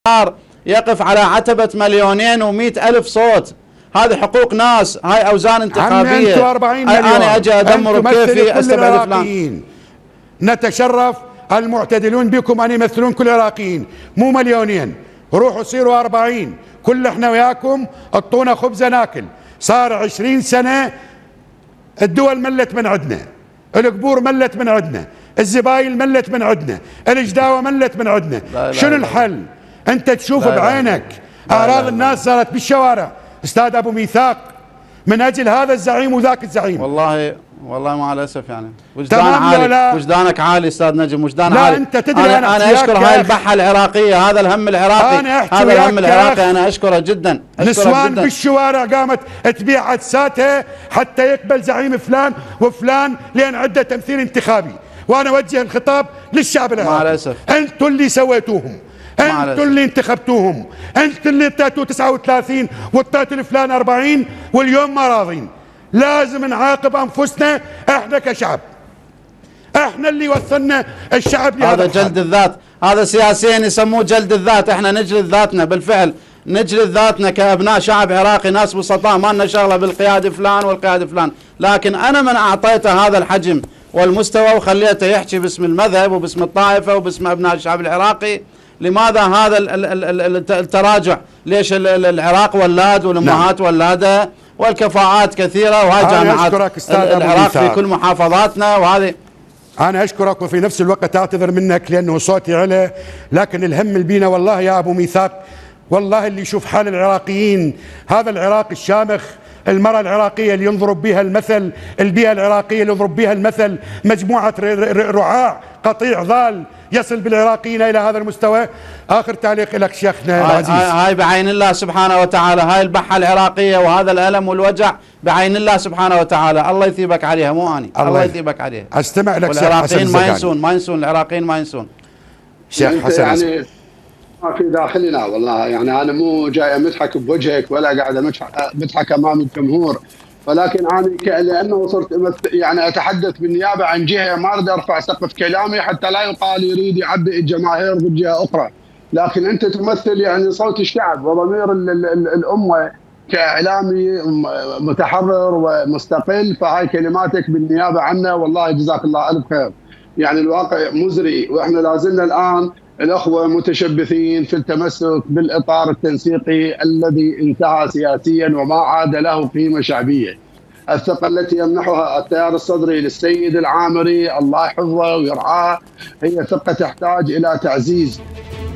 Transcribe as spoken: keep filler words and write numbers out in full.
يقف على عتبة مليونين ومئة ألف صوت. هذه حقوق ناس، هاي أوزان انتخابية. أنا أجي أدمر بكيفي أستبعد فلان. نتشرف المعتدلون بكم أن يمثلون كل العراقيين، مو مليونين. روحوا صيروا أربعين، كل احنا وياكم اعطونا خبزة ناكل. صار عشرين سنة الدول ملت من عندنا، القبور ملت من عندنا، الزباين ملت من عندنا، الجداوة ملت من عندنا. شنو الحل؟ انت تشوف بعينك اعراض الناس صارت بالشوارع. استاذ ابو ميثاق، من اجل هذا الزعيم وذاك الزعيم. والله والله مع الاسف يعني وجدان عالي، وجدانك عالي استاذ نجم، وجدان لا عالي. انت تدري انا, انا, أنا اشكر هاي البحه العراقيه، هذا الهم العراقي، أنا هذا الهم العراقي انا اشكره جدا. نسوان بالشوارع قامت تبيع عدساتها حتى يقبل زعيم فلان وفلان لان عنده تمثيل انتخابي. وانا اوجه الخطاب للشعب العراقي، مع الاسف انتم اللي سويتوهم، انتم اللي انتخبتوهم، انتم اللي اعطيتوا تسعة وثلاثين واعطيتوا لفلان أربعين واليوم ما راضين. لازم نعاقب انفسنا احنا كشعب، احنا اللي وصلنا الشعب لهذا. هذا جلد الذات، هذا سياسيين يسموه جلد الذات. احنا نجلد ذاتنا، بالفعل نجلد ذاتنا كابناء شعب عراقي، ناس بسطاء ما لنا شغله بالقياده فلان والقياده فلان. لكن انا من اعطيته هذا الحجم والمستوى وخليته يحكي باسم المذهب وباسم الطائفه وباسم ابناء الشعب العراقي، لماذا هذا التراجع؟ ليش العراق ولاد والامهات ولاده والكفاءات كثيره، وهاي جامعات العراق في كل محافظاتنا. وهذه انا اشكرك وفي نفس الوقت اعتذر منك لانه صوتي علا، لكن الهم اللي بينا والله يا ابو ميثاق، والله اللي يشوف حال العراقيين، هذا العراق الشامخ، المرأة العراقية اللي ينضرب بها المثل، البيئة العراقية اللي يضرب بها المثل، مجموعة رعاع قطيع ضال يصل بالعراقيين إلى هذا المستوى. آخر تعليق لك شيخنا العزيز. هاي, هاي بعين الله سبحانه وتعالى، هاي البحة العراقية وهذا الألم والوجع بعين الله سبحانه وتعالى. الله يثيبك عليها، مو أني. الله, الله يثيبك عليها. استمع لك شيخ والعراقيين ما ينسون، ما ينسون العراقيين ما ينسون. شيخ حسن يعني ما في داخلنا والله، يعني أنا مو جاي أمدحك بوجهك ولا قاعد أمدحك أمام الجمهور، ولكن أنا لأنه صرت يعني أتحدث بالنيابة عن جهة ما أريد أرفع سقف كلامي حتى لا يقال يريد يعبئ الجماهير ضد جهة أخرى، لكن أنت تمثل يعني صوت الشعب وضمير الأمة كإعلامي متحرر ومستقل، فهاي كلماتك بالنيابة عنا والله جزاك الله ألف خير. يعني الواقع مزري، وإحنا لازلنا الآن الأخوة متشبثين في التمسك بالإطار التنسيقي الذي انتهى سياسيا وما عاد له قيمة شعبية. الثقة التي يمنحها التيار الصدري للسيد العامري الله يحفظه ويرعاه هي ثقة تحتاج إلى تعزيز.